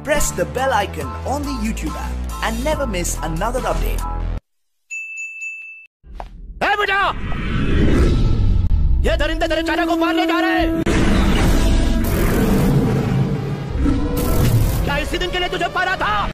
press the bell icon on the YouTube app and never miss another update. ए बेटा, ये दरिंदे तेरे चाचा को मारने जा रहे हैं। क्या इसी दिन के लिए तुझे मारा था?